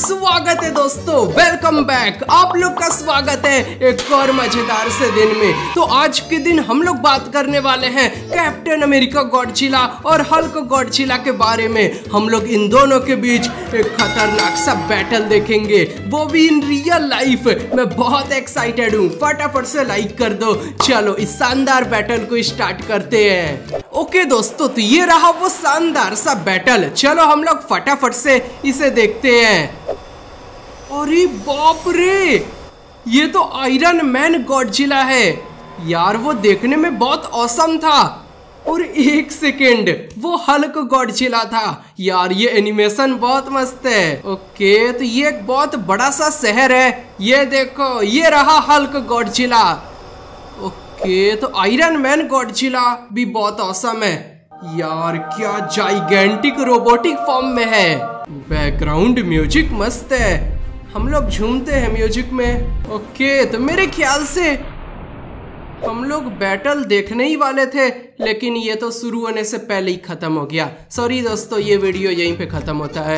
स्वागत है दोस्तों, वेलकम बैक। आप लोग का स्वागत है एक और मजेदार से दिन में। तो आज के दिन हम लोग बात करने वाले हैं कैप्टन अमेरिका गॉडजिला और हल्क गॉडजिला के बारे में। हम लोग इन दोनों के बीच एक खतरनाक सा बैटल देखेंगे, वो भी इन रियल लाइफ। मैं बहुत एक्साइटेड हूँ, फटाफट से लाइक कर दो। चलो इस शानदार बैटल को स्टार्ट करते हैं। ओके दोस्तों, तो ये रहा वो शानदार सा बैटल। चलो हम लोग फटाफट से इसे देखते हैं। अरे बाप रे, ये तो आयरन मैन गॉडजिला है यार। वो देखने में बहुत औसम था। और एक सेकेंड, वो हल्क गॉडजिला था यार। ये एनिमेशन बहुत मस्त है। ओके, तो ये एक बहुत बड़ा सा शहर है। ये देखो, ये रहा हल्क गॉडजिला। ओके, तो आयरन मैन गॉडजिला भी बहुत औसम है यार। क्या जाइगेंटिक रोबोटिक फॉर्म में है। बैकग्राउंड म्यूजिक मस्त है, हम लोग झूमते हैं म्यूजिक में। ओके, तो मेरे ख्याल से हम लोग बैटल देखने ही वाले थे, लेकिन ये तो शुरू होने से पहले ही खत्म हो गया। सॉरी दोस्तों, ये वीडियो यहीं पे खत्म होता है।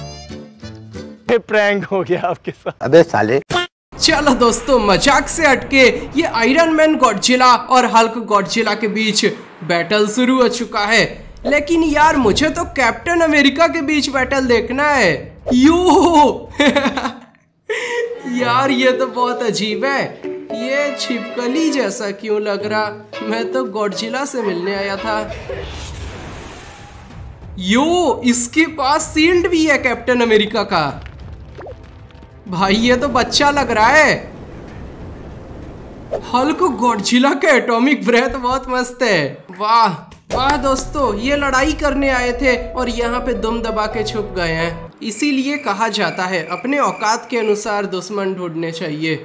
प्रैंक हो गया आपके साथ। अबे साले। चलो दोस्तों, मजाक से हटके ये आयरन मैन गॉडजिला और हल्क गॉडजिला के बीच बैटल शुरू हो चुका है। लेकिन यार मुझे तो कैप्टन अमेरिका के बीच बैटल देखना है। यो यार ये तो बहुत अजीब है। ये छिपकली जैसा क्यों लग रहा? मैं तो गॉडजिला से मिलने आया था। यो, इसके पास शील्ड भी है कैप्टन अमेरिका का। भाई ये तो बच्चा लग रहा है। हल्क गॉडजिला का एटॉमिक ब्रेथ बहुत मस्त है। वाह वाह दोस्तों, ये लड़ाई करने आए थे और यहाँ पे दम दबा के छुप गए हैं। इसीलिए कहा जाता है अपने औकात के अनुसार दुश्मन ढूंढने चाहिए।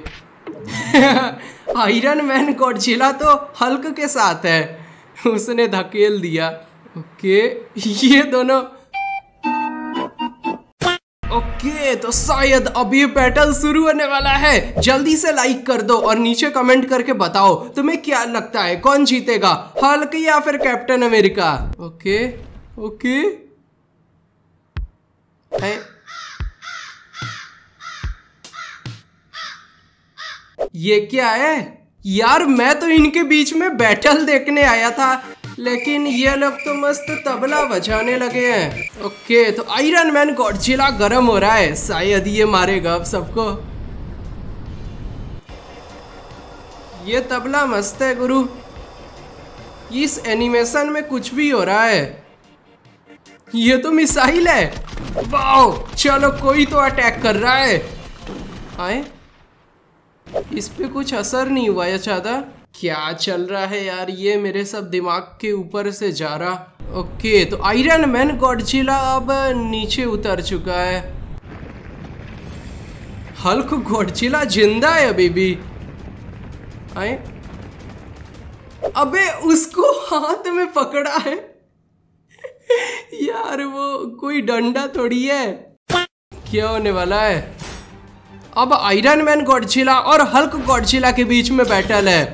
आयरन मैन गॉडजिला तो हल्क के साथ है, उसने धकेल दिया। ओके, ये दोनों। ओके, तो शायद अब ये बैटल शुरू होने वाला है। जल्दी से लाइक कर दो और नीचे कमेंट करके बताओ तुम्हें क्या लगता है कौन जीतेगा, हल्क या फिर कैप्टन अमेरिका। ओके ओके, ये क्या है यार? मैं तो इनके बीच में बैटल देखने आया था, लेकिन ये लोग तो मस्त तबला बजाने लगे हैं। ओके, तो आयरन मैन गॉडजिला गर्म हो रहा है, शायद ये मारेगा अब सबको। ये तबला मस्त है गुरु। इस एनिमेशन में कुछ भी हो रहा है। ये तो मिसाइल है। वाओ, चलो कोई तो अटैक कर रहा है। आए, इस पे कुछ असर नहीं हुआ या ज्यादा। क्या चल रहा है यार? ये मेरे सब दिमाग के ऊपर से जा रहा। ओके, तो आयरन मैन गॉडजिला अब नीचे उतर चुका है। हल्क गॉडजिला जिंदा है अभी भी। आए, अबे उसको हाथ में पकड़ा है यार, वो कोई डंडा थोड़ी है। क्या होने वाला है? अब आयरन मैन गॉडजिला और हल्क गॉडजिला के बीच में बैटल है।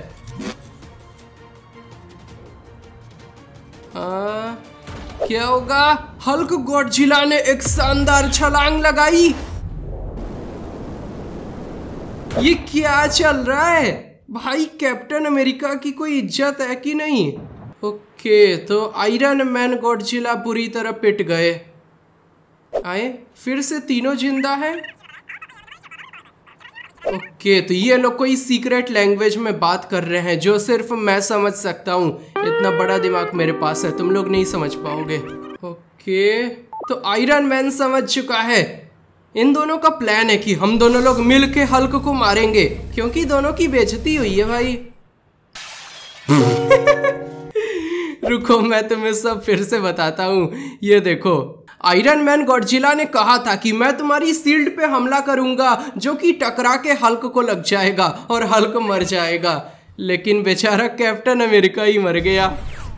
क्या होगा? हल्क गॉडजिला ने एक शानदार छलांग लगाई। ये क्या चल रहा है भाई? कैप्टन अमेरिका की कोई इज्जत है कि नहीं? ओके, तो आयरन मैन गॉडजिला पूरी तरह पिट गए। आए, फिर से तीनों जिंदा है। ओके, तो ये लोग कोई सीक्रेट लैंग्वेज में बात कर रहे हैं जो सिर्फ मैं समझ सकता हूँ। इतना बड़ा दिमाग मेरे पास है, तुम लोग नहीं समझ पाओगे। ओके, तो आयरन मैन समझ चुका है। इन दोनों का प्लान है कि हम दोनों लोग मिल के हल्क को मारेंगे, क्योंकि दोनों की बेइज्जती हुई है भाई। रुको, मैं तुम्हें सब फिर से बताता हूँ। ये देखो, आयरन मैन गॉडजिला ने कहा था कि मैं तुम्हारी शील्ड पे हमला करूंगा, जो कि टकरा के हल्क को लग जाएगा और हल्क मर जाएगा। लेकिन बेचारा कैप्टन अमेरिका ही मर गया।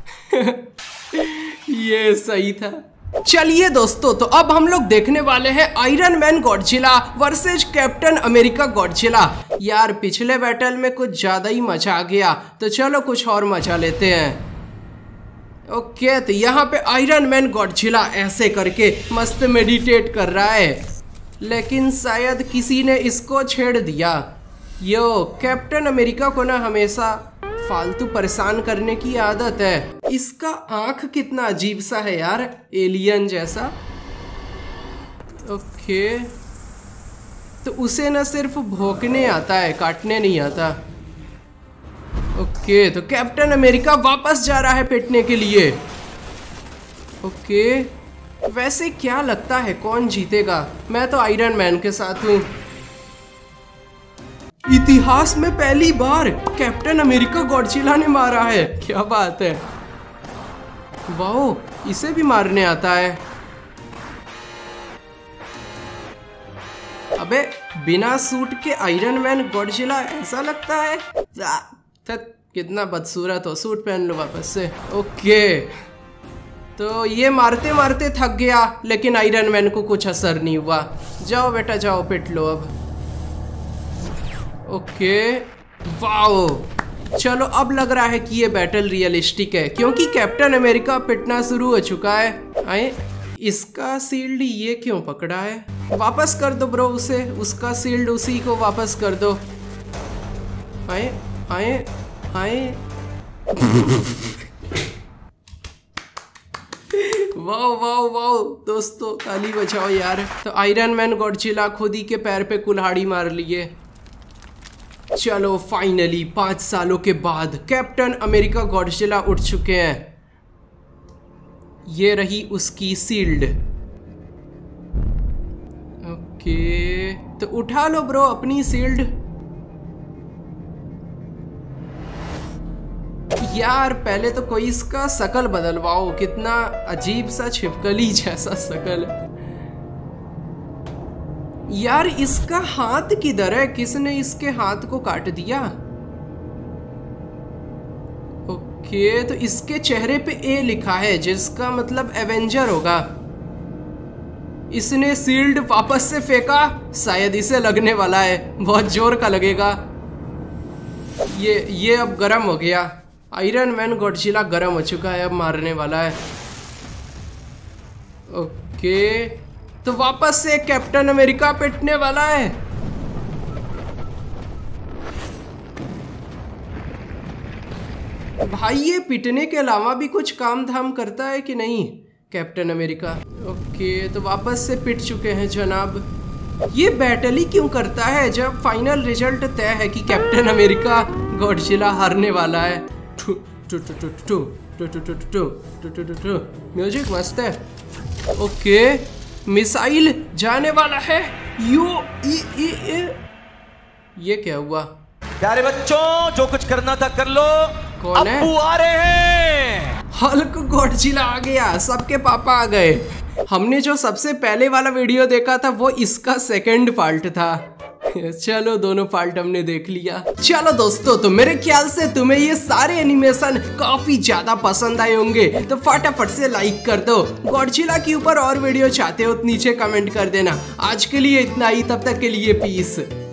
ये सही था। चलिए दोस्तों, तो अब हम लोग देखने वाले हैं Iron Man Godzilla versus Captain America Godzilla. यार पिछले बैटल में कुछ ज्यादा ही मजा आ गया, तो चलो कुछ और मजा लेते हैं। ओके, तो यहाँ पे आयरन मैन गॉडजिला ऐसे करके मस्त मेडिटेट कर रहा है। लेकिन शायद किसी ने इसको छेड़ दिया। यो कैप्टन अमेरिका को ना हमेशा फालतू परेशान करने की आदत है। इसका आंख कितना अजीब सा है यार, एलियन जैसा। ओके, तो उसे ना सिर्फ भौंकने आता है, काटने नहीं आता। ओके, तो कैप्टन अमेरिका वापस जा रहा है पिटने के लिए। ओके, वैसे क्या लगता है कौन जीतेगा? मैं तो आयरन मैन के साथ हूँ। इतिहास में पहली बार कैप्टन अमेरिका गॉडजिला ने मारा है, क्या बात है। वाओ, इसे भी मारने आता है। अबे बिना सूट के आयरन मैन गॉडजिला ऐसा लगता है? कितना बदसूरत हो, सूट पहन लो वापस से। ओके, तो ये मारते मारते थक गया, लेकिन आयरन मैन को कुछ असर नहीं हुआ। जाओ बेटा जाओ, पिट लो अब। ओके, वाओ, चलो अब लग रहा है कि ये बैटल रियलिस्टिक है, क्योंकि कैप्टन अमेरिका पिटना शुरू हो चुका है। आए, इसका शील्ड ये क्यों पकड़ा है? वापस कर दो ब्रो उसे, उसका शील्ड उसी को वापस कर दो। आए आए आए वाओ वाओ वाओ दोस्तों, ताली बजाओ यार। तो आयरन मैन गॉडजिला खुद ही के पैर पे कुल्हाड़ी मार लिए। चलो फाइनली 5 सालों के बाद कैप्टन अमेरिका गॉडजिला उठ चुके हैं। ये रही उसकी शील्ड। ओके, तो उठा लो ब्रो अपनी शील्ड। यार पहले तो कोई इसका शकल बदलवाओ, कितना अजीब सा छिपकली जैसा शकल। यार इसका हाथ किधर है? किसने इसके हाथ को काट दिया? ओके, तो इसके चेहरे पे ए लिखा है, जिसका मतलब एवेंजर होगा। इसने शील्ड वापस से फेंका, शायद इसे लगने वाला है, बहुत जोर का लगेगा। ये अब गर्म हो गया। आयरन मैन गॉडजिला गर्म हो चुका है, अब मारने वाला है। ओके, तो वापस से कैप्टन अमेरिका पिटने वाला है। भाई ये पिटने के अलावा भी कुछ काम धाम करता है कि नहीं कैप्टन अमेरिका? ओके, तो वापस से पिट चुके हैं जनाब। ये बैटल ही क्यों करता है जब फाइनल रिजल्ट तय है कि कैप्टन अमेरिका गॉडजिला हारने वाला है? म्यूजिक मस्त है। ओके, मिसाइल जाने वाला है। ये क्या हुआ? प्यारे बच्चों, जो कुछ करना था कर लो। कौन है? अब्बू आ रहे हैं। हल्क गॉडजिला आ गया, सबके पापा आ गए। हमने जो सबसे पहले वाला वीडियो देखा था वो इसका सेकंड पार्ट था। चलो दोनों पार्ट हमने देख लिया। चलो दोस्तों, तो मेरे ख्याल से तुम्हें ये सारे एनिमेशन काफी ज्यादा पसंद आए होंगे, तो फटाफट से लाइक कर दो। गॉडजिला के ऊपर और वीडियो चाहते हो तो नीचे कमेंट कर देना। आज के लिए इतना ही, तब तक के लिए पीस।